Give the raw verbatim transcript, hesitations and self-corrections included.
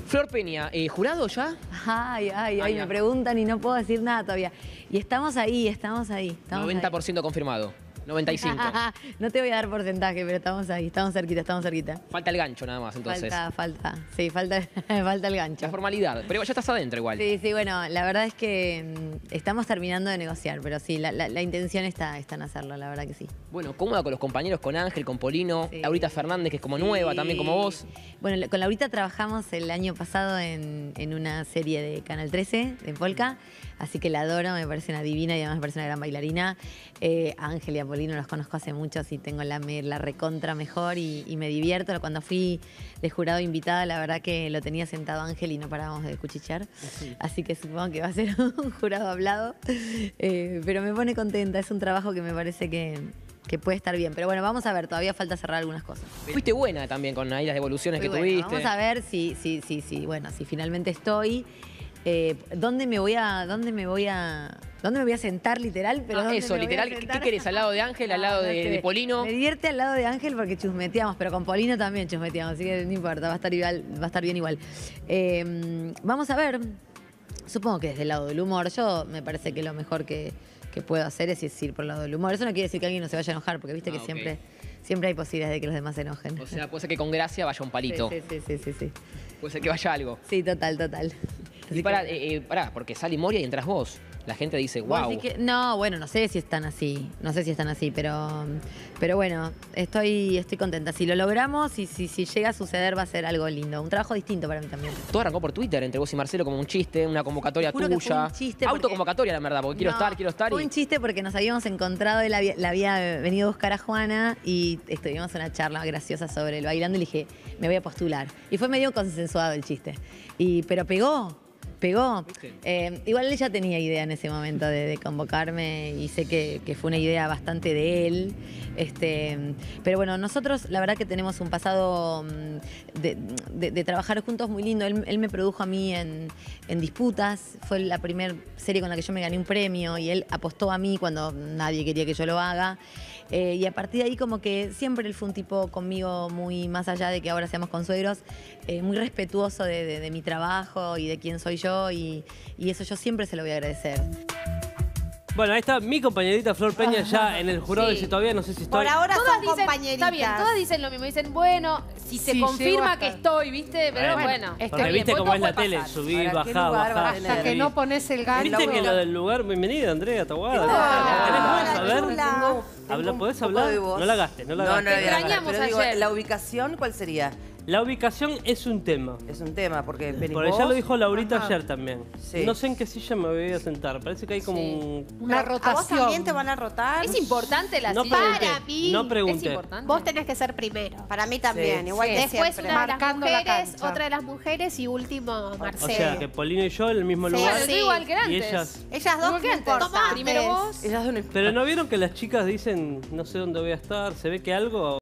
Flor Peña, eh, ¿jurado ya? Ay, ay, ay, Ay, me ya. preguntan y no puedo decir nada todavía. Y estamos ahí, estamos ahí. Estamos noventa por ciento confirmado. noventa y cinco por ciento. No te voy a dar porcentaje, pero estamos ahí, estamos cerquita, estamos cerquita. Falta el gancho nada más, entonces. Falta, falta. Sí, falta, falta el gancho. La formalidad. Pero ya estás adentro igual. Sí, sí, bueno, la verdad es que mm, estamos terminando de negociar, pero sí, la, la- la intención está, está en hacerlo, la verdad que sí. Bueno, cómoda con los compañeros, con Ángel, con Polino, Sí. Laurita Fernández, que es como nueva, Sí. también como vos. Bueno, con Laurita trabajamos el año pasado en, en una serie de Canal trece, de Polka, así que la adoro, me parece una divina y además me parece una gran bailarina. Eh, a Ángel y a Polino los conozco hace mucho, así tengo la, me- la recontra mejor y, y me divierto. Cuando fui de jurado invitada, la verdad que lo tenía sentado Ángel y no parábamos de cuchichear, así que supongo que va a ser un jurado hablado. Eh, pero me pone contenta, es un trabajo que me parece que... que puede estar bien. Pero bueno, vamos a ver, todavía falta cerrar algunas cosas. Fuiste buena también con ahí las devoluciones Muy que bueno, tuviste. vamos a ver si, si, si, si, bueno, si finalmente estoy. Eh, ¿Dónde me voy a, dónde me voy a, dónde me voy a sentar literal? Pero Ah, ¿dónde eso, me voy a literal. ¿Qué sentar? querés? ¿Al lado de Ángel, al lado No, de, no sé. de Polino? Me divierte al lado de Ángel porque chusmeteamos, pero con Polino también chusmeteamos, así que no importa, va a estar, igual, va a estar bien igual. Eh, vamos a ver. Supongo que desde el lado del humor. Yo me parece que lo mejor que, que puedo hacer es ir por el lado del humor. Eso no quiere decir que alguien no se vaya a enojar, porque viste Ah, que ok. siempre, siempre hay posibilidades de que los demás se enojen. O sea, puede ser que con gracia vaya un palito. Sí, sí, sí, sí, sí. Puede ser que vaya algo. Sí, total, total. Y Así pará, que- eh, eh, pará, porque sale Moria y entras vos. La gente dice, ¿Vos wow. decís que- no, bueno, no sé si están así. No sé si están así, pero, pero bueno, estoy, estoy contenta. Si lo logramos y si, si llega a suceder va a ser algo lindo. Un trabajo distinto para mí también. Todo arrancó por Twitter entre vos y Marcelo como un chiste, una convocatoria Te juro que fue tuya. un chiste porque- Autoconvocatoria, la verdad, porque quiero No, estar, quiero estar. Fue Y... un chiste porque nos habíamos encontrado, él había, la había venido a buscar a Juana y estuvimos en una charla graciosa sobre el bailando y le dije, me voy a postular. Y fue medio consensuado el chiste. Y, pero pegó. Pegó. ¿Viste? Eh, igual él ya tenía idea en ese momento de, de convocarme y sé que, que fue una idea bastante de él. Este, pero bueno, nosotros la verdad que tenemos un pasado mm, de, de- de trabajar juntos muy lindo. Él, él me produjo a mí en, en Disputas. Fue la primera serie con la que yo me gané un premio y él apostó a mí cuando nadie quería que yo lo haga. Eh, y a partir de ahí como que siempre él fue un tipo conmigo muy, más allá de que ahora seamos consuegros, eh, muy respetuoso de, de- de mi trabajo y de quién soy yo y, y eso yo siempre se lo voy a agradecer. Bueno, ahí está mi compañerita Flor Peña ya en el jurado. Sí. Dice todavía no sé si estoy. Por ahora Todas son dicen, compañeritas. está bien, todas dicen lo mismo. Dicen, bueno, si se Sí, confirma llego hasta- que estoy, ¿viste? Pero Bueno, bueno. este Porque está viste bien, cómo es la todo puede tele, pasar. subí, ¿Para qué bajá, lugar bajá. vas a tener? Hasta que no pones el gancho. Viste que lo del lugar, bienvenida Andrea Tahuada. Hola, ¿Tenés voz? hola, A ver. chula. Tengo- Habla, tengo un ¿podés poco hablar? de voz. No la gastes, no la No, gastes. no la voy a gastar, Extrañamos pero digo, ayer. la ubicación, ¿cuál sería? La ubicación es un tema. Es un tema, porque venís Por ya vos. lo dijo Laurita Ajá. ayer también. Sí. No sé en qué silla me voy a sentar. Parece que hay como Sí. un... ¿A Una vos rotación. también te van a rotar? ¿Es importante la No silla? pregunté, Para mí. no ¿Es pregunté. importante? Vos tenés que ser primero. Para mí también, Sí. igual Sí. que Después siempre. una de las Marcando la mujeres, cancha. otra de las mujeres y último O Marcelo. sea, que Polino y yo en el mismo Sí, lugar. Bueno, sí. yo igual que Y antes. ellas... Ellas dos Igual que no antes. importa. Tomá, primero vos. Ellas son Pero ¿no vieron que las chicas dicen no sé dónde voy a estar? ¿Se ve que algo